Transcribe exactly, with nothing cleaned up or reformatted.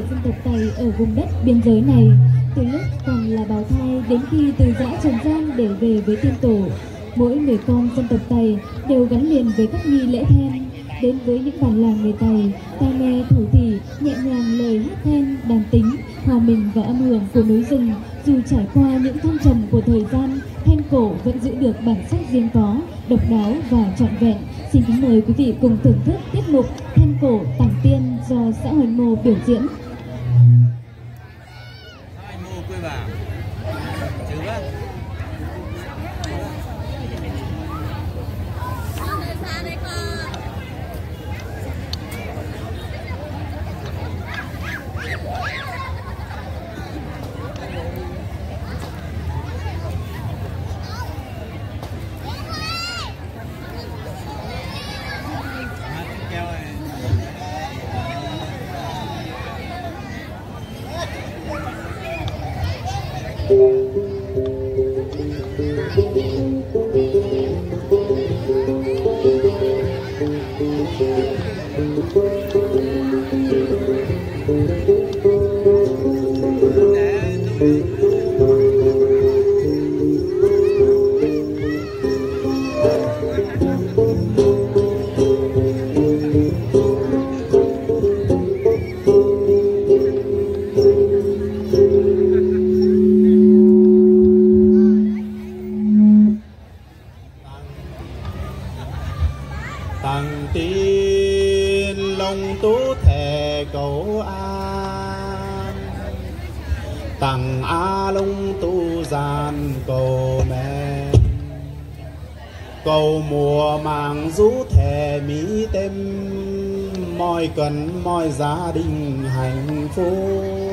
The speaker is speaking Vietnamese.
dân tộc Tày ở vùng đất biên giới này, từ lúc còn là bào thai đến khi từ giã Trường Giang để về với tiên tổ, mỗi người con dân tộc Tày đều gắn liền với các nghi lễ then. Đến với những bản làng người Tày, ta nghe thủ thỉ nhẹ nhàng lời hát then đàn tính hòa mình vào âm hưởng của núi rừng. Dù trải qua những thăng trầm của thời gian, then cổ vẫn giữ được bản sắc riêng có, độc đáo và trọn vẹn. Xin kính mời quý vị cùng thưởng thức tiết mục then cổ Tặng Tiên do xã Hoành Mô biểu diễn. Tặng tiên long tú thề cầu an, tặng a long tu gian cầu mẹ, cầu mùa màng rú thề mỹ tem, mọi cần mọi gia đình hạnh phúc.